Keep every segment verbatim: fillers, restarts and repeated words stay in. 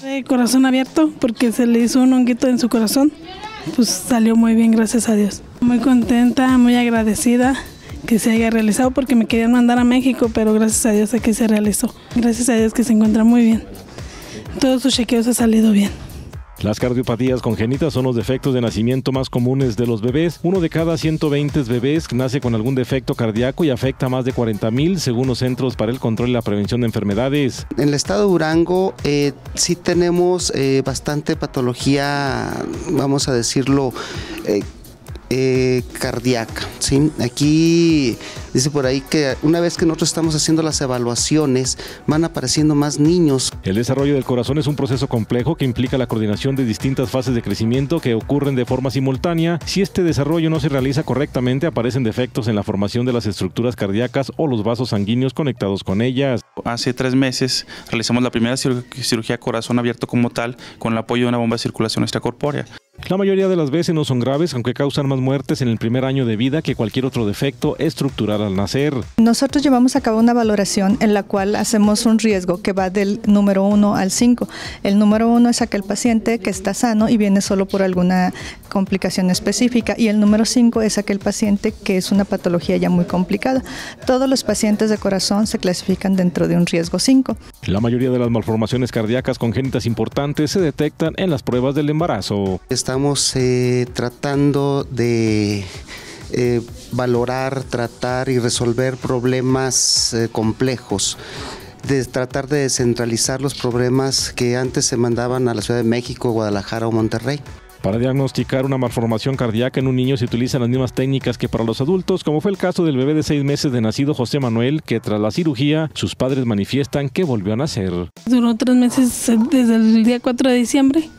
De corazón abierto, porque se le hizo un honguito en su corazón, pues salió muy bien, gracias a Dios. Muy contenta, muy agradecida que se haya realizado, porque me querían mandar a México, pero gracias a Dios aquí se realizó. Gracias a Dios que se encuentra muy bien. Todos sus chequeos han salido bien. Las cardiopatías congénitas son los defectos de nacimiento más comunes de los bebés. Uno de cada ciento veinte bebés nace con algún defecto cardíaco y afecta a más de cuarenta mil, según los Centros para el Control y la Prevención de Enfermedades. En el estado de Durango eh, sí tenemos eh, bastante patología, vamos a decirlo, eh, Eh, cardíaca, ¿sí? Aquí dice por ahí que una vez que nosotros estamos haciendo las evaluaciones van apareciendo más niños. El desarrollo del corazón es un proceso complejo que implica la coordinación de distintas fases de crecimiento que ocurren de forma simultánea. Si este desarrollo no se realiza correctamente, aparecen defectos en la formación de las estructuras cardíacas o los vasos sanguíneos conectados con ellas. Hace tres meses realizamos la primera cirugía de corazón abierto como tal, con el apoyo de una bomba de circulación extracorpórea. La mayoría de las veces no son graves, aunque causan más muertes en el primer año de vida que cualquier otro defecto estructural al nacer. Nosotros llevamos a cabo una valoración en la cual hacemos un riesgo que va del número uno al cinco. El número uno es aquel paciente que está sano y viene solo por alguna complicación específica, y el número cinco es aquel paciente que es una patología ya muy complicada. Todos los pacientes de corazón se clasifican dentro de un riesgo cinco. La mayoría de las malformaciones cardíacas congénitas importantes se detectan en las pruebas del embarazo. Estamos eh, tratando de eh, valorar, tratar y resolver problemas eh, complejos, de tratar de descentralizar los problemas que antes se mandaban a la Ciudad de México, Guadalajara o Monterrey. Para diagnosticar una malformación cardíaca en un niño se utilizan las mismas técnicas que para los adultos, como fue el caso del bebé de seis meses de nacido José Manuel, que tras la cirugía sus padres manifiestan que volvió a nacer. Duró tres meses desde el día cuatro de diciembre,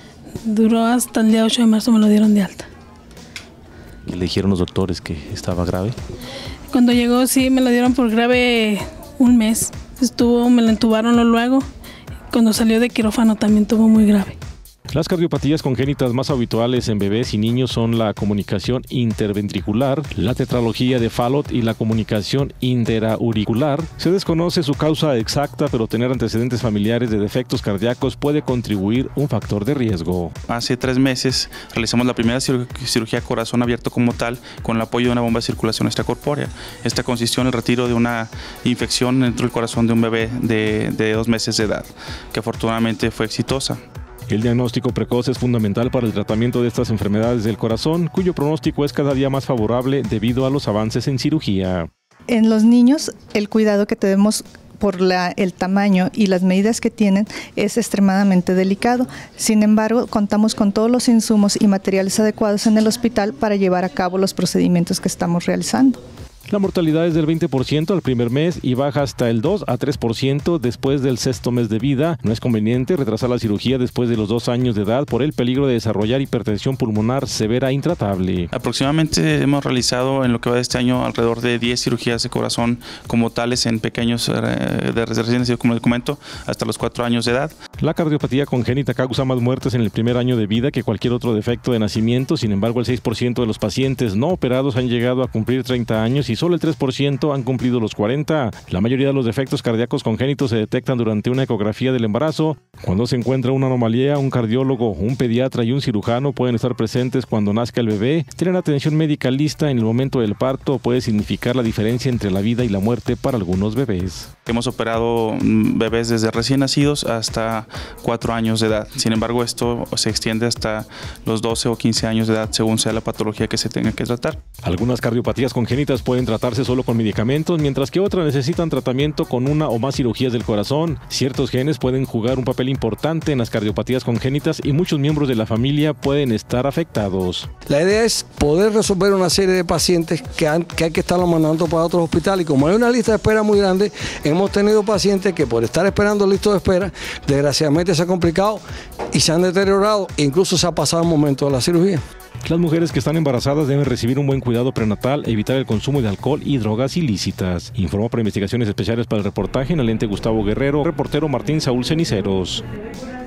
duró hasta el día ocho de marzo, me lo dieron de alta. ¿Qué le dijeron los doctores, que estaba grave? Cuando llegó sí me lo dieron por grave un mes, estuvo, me lo entubaron luego, cuando salió de quirófano también tuvo muy grave. Las cardiopatías congénitas más habituales en bebés y niños son la comunicación interventricular, la tetralogía de Fallot y la comunicación interauricular. Se desconoce su causa exacta, pero tener antecedentes familiares de defectos cardíacos puede contribuir un factor de riesgo. Hace tres meses realizamos la primera cirugía de corazón abierto como tal, con el apoyo de una bomba de circulación extracorpórea. Esta consistió en el retiro de una infección dentro del corazón de un bebé de, de dos meses de edad, que afortunadamente fue exitosa. El diagnóstico precoz es fundamental para el tratamiento de estas enfermedades del corazón, cuyo pronóstico es cada día más favorable debido a los avances en cirugía. En los niños, el cuidado que tenemos por la, el tamaño y las medidas que tienen es extremadamente delicado. Sin embargo, contamos con todos los insumos y materiales adecuados en el hospital para llevar a cabo los procedimientos que estamos realizando. La mortalidad es del veinte por ciento al primer mes y baja hasta el dos a tres por ciento después del sexto mes de vida. No es conveniente retrasar la cirugía después de los dos años de edad por el peligro de desarrollar hipertensión pulmonar severa e intratable. Aproximadamente hemos realizado en lo que va de este año alrededor de diez cirugías de corazón como tales en pequeños de recién nacidos, como les comento, hasta los cuatro años de edad. La cardiopatía congénita causa más muertes en el primer año de vida que cualquier otro defecto de nacimiento. Sin embargo, el seis por ciento de los pacientes no operados han llegado a cumplir treinta años y solo el tres por ciento han cumplido los cuarenta. La mayoría de los defectos cardíacos congénitos se detectan durante una ecografía del embarazo. Cuando se encuentra una anomalía, un cardiólogo, un pediatra y un cirujano pueden estar presentes cuando nazca el bebé. Tener atención médica lista en el momento del parto puede significar la diferencia entre la vida y la muerte para algunos bebés. Hemos operado bebés desde recién nacidos hasta cuatro años de edad. Sin embargo, esto se extiende hasta los doce o quince años de edad según sea la patología que se tenga que tratar. Algunas cardiopatías congénitas pueden tratarse solo con medicamentos, mientras que otras necesitan tratamiento con una o más cirugías del corazón. Ciertos genes pueden jugar un papel importante en las cardiopatías congénitas y muchos miembros de la familia pueden estar afectados. La idea es poder resolver una serie de pacientes que, han, que hay que estarlos mandando para otros hospitales, y como hay una lista de espera muy grande, hemos tenido pacientes que por estar esperando listo de espera, desgraciadamente se ha complicado y se han deteriorado e incluso se ha pasado el momento de la cirugía. Las mujeres que están embarazadas deben recibir un buen cuidado prenatal, evitar el consumo de alcohol y drogas ilícitas. Informó para Investigaciones Especiales para el reportaje en el ente Gustavo Guerrero, reportero Martín Saúl Ceniceros.